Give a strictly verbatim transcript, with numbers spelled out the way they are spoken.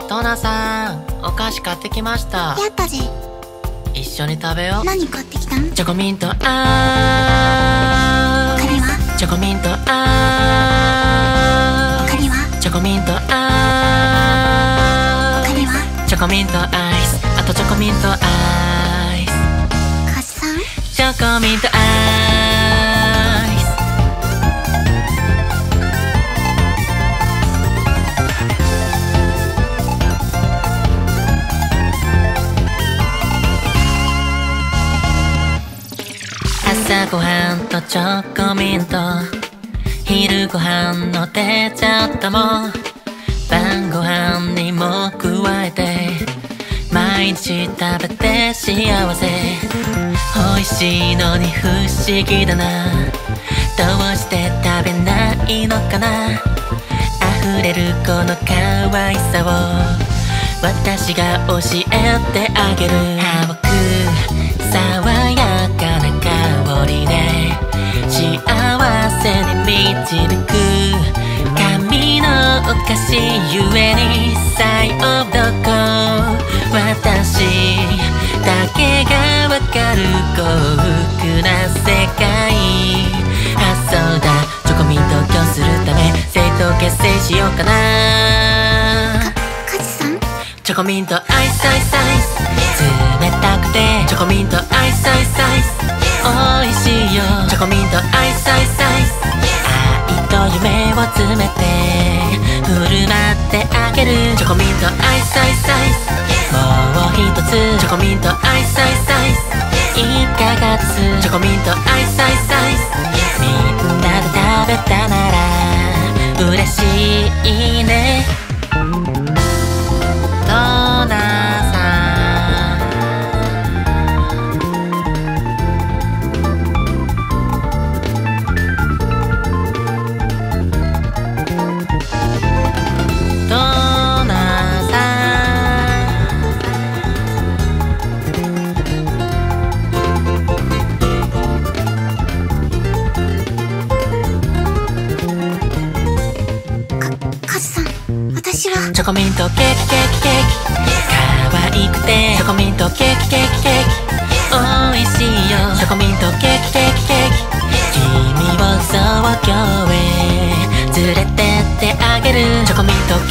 トナさん、お菓子買ってきました。 やったぜ。 一緒に食べよう。 何買ってきたん？ チョコミントアイス。 他には？ チョコミントアイス。 他には？ チョコミントアイス。 他には？ チョコミントアイス。あとチョコミントアイス。 カシさん？ チョコミントアイス。朝ごはんとチョコミント、昼ごはんのデザートも晩ごはんにも加えて毎日食べて幸せ。美味しいのに不思議だな、どうして食べないのかな。溢れるこの可愛さを私が教えてあげる。歯をく爽やかな香りで幸せに導く神のお菓子ゆえに最奥どこ、私だけがわかる幸福な世界。あ、そうだ、チョコミントを今日するため生徒結成しようかな。 カジさん？ チョコミントアイスアイスアイス、冷たくてチョコミントアイスアイスアイス、おいしいよチョコミントアイスアイスアイス。愛と夢を詰めて振る舞ってあげる。チョコミントアイスアイスアイス、もう一つチョコミントアイスアイスアイス、いかがです？チョコミントアイスアイスアイス、みんなで食べたなら嬉しいね。トナさん、トナさん、 カジさん、私は？ チョコミントケーキケーキケーキ、可愛くてチョコミントケーキケーキケーキ、おいしいよチョコミントケーキケーキケーキ。君を東京へ連れてってあげる。チョコミント